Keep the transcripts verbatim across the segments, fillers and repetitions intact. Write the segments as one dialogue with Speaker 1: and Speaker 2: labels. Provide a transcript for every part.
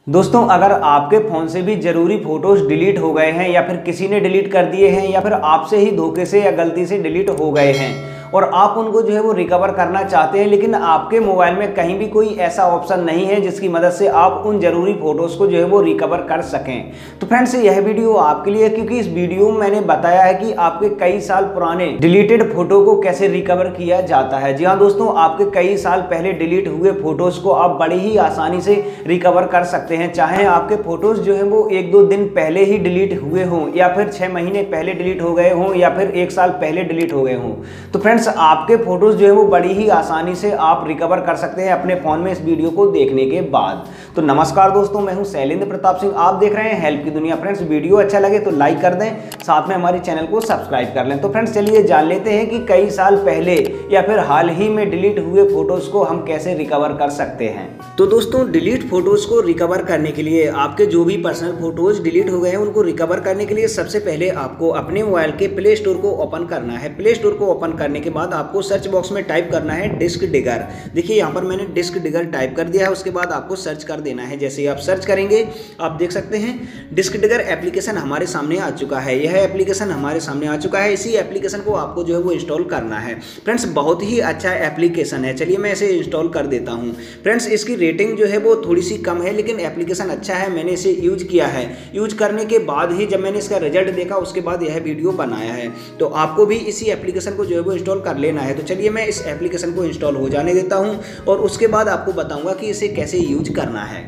Speaker 1: दोस्तों, अगर आपके फ़ोन से भी ज़रूरी फ़ोटोज़ डिलीट हो गए हैं या फिर किसी ने डिलीट कर दिए हैं या फिर आपसे ही धोखे से या गलती से डिलीट हो गए हैं और आप उनको जो है वो रिकवर करना चाहते हैं, लेकिन आपके मोबाइल में कहीं भी कोई ऐसा ऑप्शन नहीं है जिसकी मदद से आप उन ज़रूरी फ़ोटोज़ को जो है वो रिकवर कर सकें, तो फ्रेंड्स यह वीडियो आपके लिए है, क्योंकि इस वीडियो में मैंने बताया है कि आपके कई साल पुराने डिलीटेड फ़ोटो को कैसे रिकवर किया जाता है। जी हाँ दोस्तों, आपके कई साल पहले डिलीट हुए फ़ोटोज़ को आप बड़ी ही आसानी से रिकवर कर सकते हैं, चाहे आपके फ़ोटोज़ जो है वो एक दो दिन पहले ही डिलीट हुए हों या फिर छः महीने पहले डिलीट हो गए हों या फिर एक साल पहले डिलीट हो गए हों। तो फ्रेंड्स आपके फोटोज जो है वो बड़ी ही आसानी से आप रिकवर कर सकते हैं अपने फोन में इस वीडियो को देखने के बाद। तो नमस्कार दोस्तों, मैं हूं शैलेंद्र प्रताप सिंह, आप देख रहे हैं हेल्प की दुनिया। फ्रेंड्स वीडियो अच्छा लगे तो लाइक कर दें, साथ में हमारे चैनल को सब्सक्राइब कर लें। तो फ्रेंड्स चलिए जान लेते हैं कि कई साल पहले या फिर हाल ही में डिलीट हुए फोटोज को हम कैसे रिकवर कर सकते हैं। तो दोस्तों, डिलीट फोटोज को रिकवर करने के लिए आपके जो भी पर्सनल फोटोज डिलीट हो गए हैं उनको रिकवर करने के लिए सबसे पहले आपको अपने मोबाइल के प्ले स्टोर को ओपन करना है। प्ले स्टोर को ओपन करने के बाद आपको सर्च बॉक्स में टाइप करना है डिस्क डिगर। देखिए यहाँ पर मैंने डिस्क डिगर टाइप कर दिया है, उसके बाद आपको सर्च कर देना है। जैसे ही आप सर्च करेंगे आप देख सकते हैं डिस्क डिगर एप्लीकेशन हमारे सामने आ चुका है। यह एप्लीकेशन हमारे सामने आ चुका है। इसी एप्लीकेशन को आपको जो है वो इंस्टॉल करना है। फ्रेंड्स बहुत ही अच्छा एप्लीकेशन है, चलिए मैं इसे इंस्टॉल कर देता हूँ। फ्रेंड्स इसकी रेटिंग जो है वो थोड़ी सी कम है, लेकिन एप्लीकेशन अच्छा है, मैंने इसे यूज किया है। यूज करने के बाद ही जब मैंने इसका रिजल्ट देखा उसके बाद यह वीडियो बनाया है। तो आपको भी इसी एप्लीकेशन को जो है वो इंस्टॉल कर लेना है। तो चलिए मैं इस एप्लीकेशन को इंस्टॉल हो जाने देता हूं और उसके बाद आपको बताऊंगा कि इसे कैसे यूज करना है।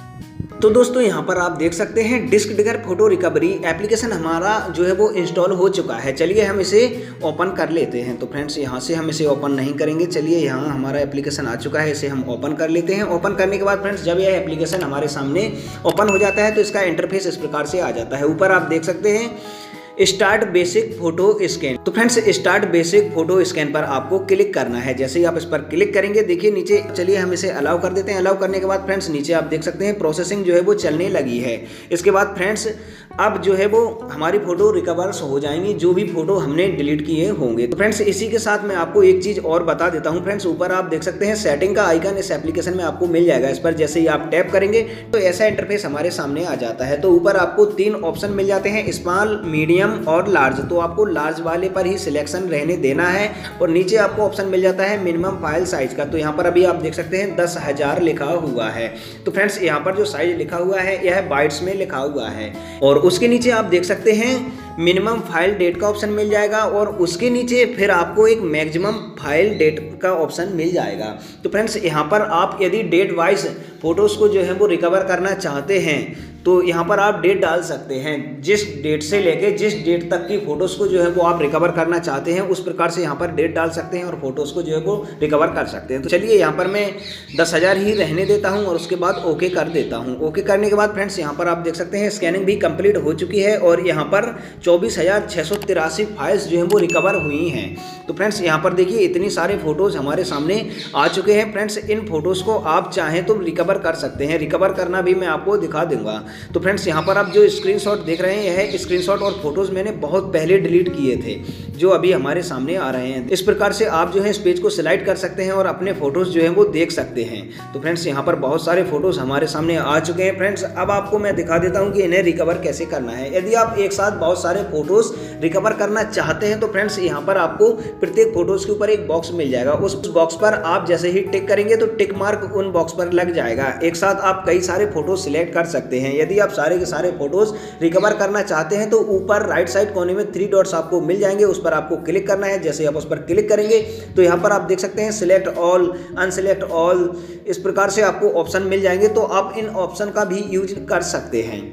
Speaker 1: तो दोस्तों यहाँ पर आप देख सकते हैं disk digger photo recovery application हमारा जो है वो इंस्टॉल हो चुका है। चलिए हम इसे ओपन कर लेते हैं। तो फ्रेंड्स यहाँ से हम इसे ओपन नहीं करेंगे, चलिए यहाँ हमारा एप्लीकेशन आ चुका है, इसे हम ओपन कर लेते हैं। ओपन करने के बाद फ्रेंड्स जब यह एप्लीकेशन हमारे सामने ओपन हो जाता है तो इसका इंटरफेस इस प्रकार से आ जाता है। ऊपर आप देख सकते हैं स्टार्ट बेसिक फोटो स्कैन। तो friends start basic photo scan पर आपको क्लिक करना है। जैसे ही आप इस पर क्लिक करेंगे देखिए नीचे, चलिए हम इसे अलाउ कर देते हैं। अलाउ करने के बाद फ्रेंड्स नीचे आप देख सकते हैं प्रोसेसिंग जो है वो चलने लगी है। इसके बाद फ्रेंड्स अब जो है वो हमारी फोटो रिकवर्स हो जाएंगी, जो भी फोटो हमने डिलीट किए होंगे। तो फ्रेंड्स इसी के साथ मैं आपको एक चीज़ और बता देता हूँ। फ्रेंड्स ऊपर आप देख सकते हैं सेटिंग का आइकन इस एप्लीकेशन में आपको मिल जाएगा। इस पर जैसे ही आप टैप करेंगे तो ऐसा इंटरफेस हमारे सामने आ जाता है। तो ऊपर आपको तीन ऑप्शन मिल जाते हैं, स्मॉल, मीडियम और लार्ज। तो आपको लार्ज वाले पर ही सिलेक्शन रहने देना है और नीचे आपको ऑप्शन मिल जाता है मिनिमम फाइल साइज का। तो यहाँ पर अभी आप देख सकते हैं दस हजार लिखा हुआ है। तो फ्रेंड्स यहाँ पर जो साइज लिखा हुआ है यह बाइट्स में लिखा हुआ है और उसके नीचे आप देख सकते हैं मिनिमम फाइल डेट का ऑप्शन मिल जाएगा और उसके नीचे फिर आपको एक मैक्सिमम फाइल डेट का ऑप्शन मिल जाएगा। तो फ्रेंड्स यहाँ पर आप यदि डेट वाइज फोटोज़ को जो है वो रिकवर करना चाहते हैं तो यहाँ पर आप डेट डाल सकते हैं। जिस डेट से लेके जिस डेट तक की फ़ोटोज़ को जो है वो आप रिकवर करना चाहते हैं उस प्रकार से यहाँ पर डेट डाल सकते हैं और फोटोज़ को जो है वो रिकवर कर सकते हैं। तो चलिए यहाँ पर मैं दस हज़ार ही रहने देता हूँ और उसके बाद ओके कर देता हूँ। ओके करने के बाद फ्रेंड्स यहाँ पर आप देख सकते हैं स्कैनिंग भी कंप्लीट हो चुकी है और यहाँ पर चौबीस हज़ार छः सौ तिरासी फाइल्स जो हैं वो रिकवर हुई हैं। तो फ्रेंड्स यहाँ पर देखिए इतनी सारे फ़ोटोज़ हमारे सामने आ चुके हैं। फ्रेंड्स इन फ़ोटोज़ को आप चाहें तो रिकवर कर सकते हैं, रिकवर करना भी मैं आपको दिखा दूंगा। तो फ्रेंड्स यहाँ पर आप जो स्क्रीनशॉट देख रहे हैं यह स्क्रीनशॉट और फोटोज़ मैंने बहुत पहले डिलीट किए थे जो अभी हमारे सामने आ रहे हैं। इस प्रकार से आप जो है इस पेज को सिलेक्ट कर सकते हैं और अपने फ़ोटोज़ जो हैं वो देख सकते हैं। तो फ्रेंड्स यहाँ पर बहुत सारे फ़ोटोज़ हमारे सामने आ चुके हैं। फ्रेंड्स अब आपको मैं दिखा देता हूँ कि इन्हें रिकवर कैसे करना है। यदि आप एक साथ बहुत सारे फ़ोटोज़ रिकवर करना चाहते हैं तो फ्रेंड्स यहाँ पर आपको प्रत्येक फ़ोटोज़ के ऊपर एक बॉक्स मिल जाएगा। उस बॉक्स पर आप जैसे ही टिक करेंगे तो टिक मार्क उन बॉक्स पर लग जाएगा। एक साथ आप कई सारे फ़ोटोज़ सिलेक्ट कर सकते हैं। यदि आप सारे के सारे फ़ोटोज़ रिकवर करना चाहते हैं तो ऊपर राइट साइड कोने में थ्री डॉट्स आपको मिल जाएंगे, उस पर आपको क्लिक करना है। जैसे आप उस पर क्लिक करेंगे तो यहाँ पर आप देख सकते हैं सिलेक्ट ऑल, अनसिलेक्ट ऑल, इस प्रकार से आपको ऑप्शन मिल जाएंगे। तो आप इन ऑप्शन का भी यूज कर सकते हैं।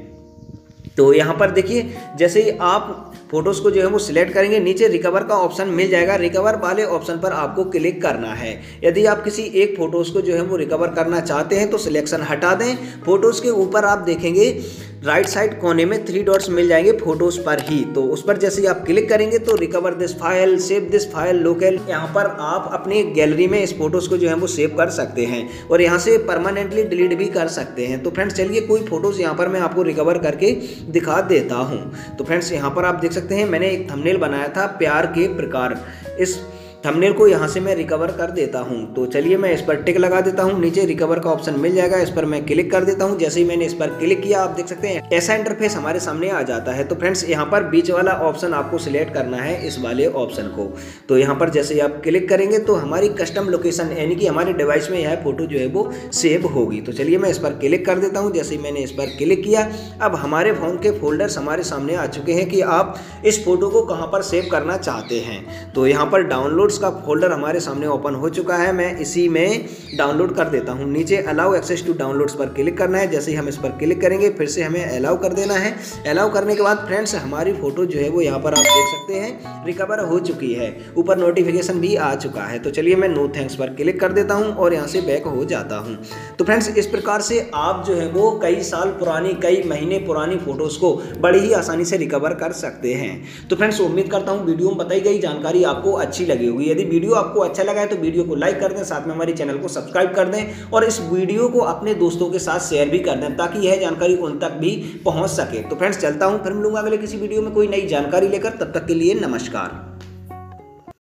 Speaker 1: तो यहाँ पर देखिए जैसे ही आप फोटोज़ को जो है वो सिलेक्ट करेंगे नीचे रिकवर का ऑप्शन मिल जाएगा। रिकवर वाले ऑप्शन पर आपको क्लिक करना है। यदि आप किसी एक फ़ोटोज़ को जो है वो रिकवर करना चाहते हैं तो सिलेक्शन हटा दें। फोटोज़ के ऊपर आप देखेंगे राइट साइड कोने में थ्री डॉट्स मिल जाएंगे फोटोज़ पर ही। तो उस पर जैसे ही आप क्लिक करेंगे तो recover this file, save this file local, यहाँ पर आप अपनी गैलरी में इस फोटोज़ को जो है वो सेव कर सकते हैं और यहाँ से परमानेंटली डिलीट भी कर सकते हैं। तो फ्रेंड्स चलिए कोई फ़ोटोज़ यहाँ पर मैं आपको रिकवर करके दिखा देता हूँ। तो फ्रेंड्स यहाँ पर आप देख सकते हैं मैंने एक थंबनेल बनाया था प्यार के प्रकार। इस थंबनेल को यहाँ से मैं रिकवर कर देता हूँ। तो चलिए मैं इस पर टिक लगा देता हूँ, नीचे रिकवर का ऑप्शन मिल जाएगा, इस पर मैं क्लिक कर देता हूँ। जैसे ही मैंने इस पर क्लिक किया आप देख सकते हैं ऐसा इंटरफेस हमारे सामने आ जाता है। तो फ्रेंड्स यहाँ पर बीच वाला ऑप्शन आपको सिलेक्ट करना है, इस वाले ऑप्शन को। तो यहाँ पर जैसे ही आप क्लिक करेंगे तो हमारी कस्टम लोकेशन यानी कि हमारे डिवाइस में यह फोटो जो है वो सेव होगी। तो चलिए मैं इस पर क्लिक कर देता हूँ। जैसे ही मैंने इस पर क्लिक किया अब हमारे फ़ोन के फोल्डर्स हमारे सामने आ चुके हैं कि आप इस फोटो को कहाँ पर सेव करना चाहते हैं। तो यहाँ पर डाउनलोड्स का फोल्डर हमारे सामने ओपन हो चुका है, मैं इसी में डाउनलोड कर देता हूँ। नीचे अलाउ एक्सेस टू डाउनलोड्स पर क्लिक करना है। जैसे ही हम इस पर क्लिक करेंगे फिर से हमें अलाउ कर देना है। अलाउ करने के बाद फ्रेंड्स हमारी फोटो जो है वो यहाँ पर आप देख सकते हैं रिकवर हो चुकी है, ऊपर नोटिफिकेशन भी आ चुका है। तो चलिए मैं नो थैंक्स पर क्लिक कर देता हूँ और यहाँ से बैक हो जाता हूँ। तो फ्रेंड्स इस प्रकार से आप जो है वो कई साल पुरानी कई महीने पुरानी फोटोज़ को बड़ी ही आसानी से रिकवर कर सकते हैं। तो फ्रेंड्स उम्मीद करता हूँ वीडियो में बताई गई जानकारी आपको अच्छी लगी होगी। यदि वीडियो आपको अच्छा लगा है तो वीडियो को लाइक कर दें, साथ में हमारे चैनल को सब्सक्राइब कर दें और इस वीडियो को अपने दोस्तों के साथ शेयर भी कर दें ताकि यह जानकारी उन तक भी पहुंच सके। तो फ्रेंड्स चलता हूं, फिर मिलूंगा अगले किसी वीडियो में कोई नई जानकारी लेकर। तब तक के लिए नमस्कार।